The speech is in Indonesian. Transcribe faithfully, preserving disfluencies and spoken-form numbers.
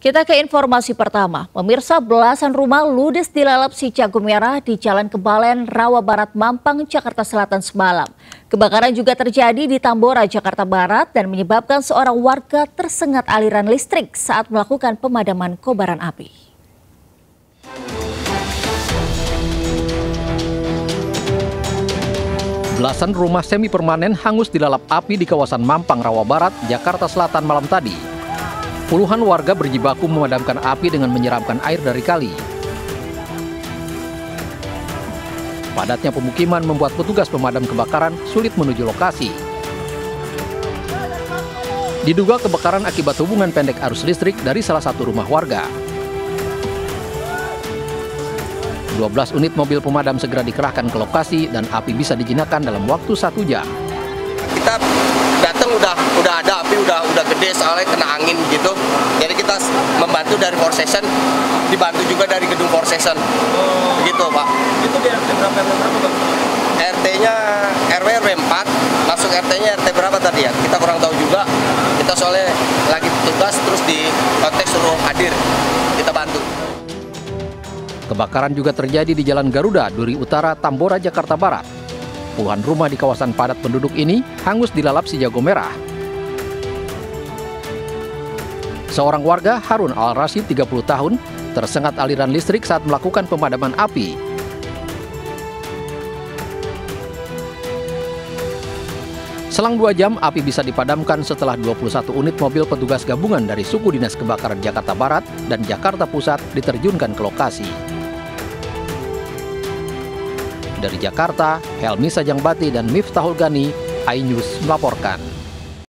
Kita ke informasi pertama. Pemirsa, belasan rumah ludes dilalap si jago merah di Jalan Kebalen, Rawa Barat, Mampang, Jakarta Selatan semalam. Kebakaran juga terjadi di Tambora, Jakarta Barat dan menyebabkan seorang warga tersengat aliran listrik saat melakukan pemadaman kobaran api. Belasan rumah semi permanen hangus dilalap api di kawasan Mampang, Rawa Barat, Jakarta Selatan malam tadi. Puluhan warga berjibaku memadamkan api dengan menyeramkan air dari kali. Padatnya pemukiman membuat petugas pemadam kebakaran sulit menuju lokasi. Diduga kebakaran akibat hubungan pendek arus listrik dari salah satu rumah warga. dua belas unit mobil pemadam segera dikerahkan ke lokasi dan api bisa dijinakkan dalam waktu satu jam. Kita datang udah udah ada api, udah udah gede soalnya kena angin gitu. Jadi kita membantu dari Four Season, dibantu juga dari gedung Four Season. Oh. Gitu, Pak. Itu di R T berapa R T berapa, Bang? R T-nya R W R W empat, masuk R T-nya R T berapa tadi ya? Kita kurang tahu juga. Kita soalnya lagi tugas terus di konteks suruh hadir. Kita bantu. Kebakaran juga terjadi di Jalan Garuda, Duri Utara, Tambora, Jakarta Barat. Puluhan rumah di kawasan padat penduduk ini hangus dilalap si jago merah. Seorang warga, Harun Al-Rashid, tiga puluh tahun, tersengat aliran listrik saat melakukan pemadaman api. Selang dua jam, api bisa dipadamkan setelah dua puluh satu unit mobil petugas gabungan dari Suku Dinas Kebakaran Jakarta Barat dan Jakarta Pusat diterjunkan ke lokasi. Dari Jakarta, Helmi Sajangbati dan Miftahul Gani, iNews melaporkan.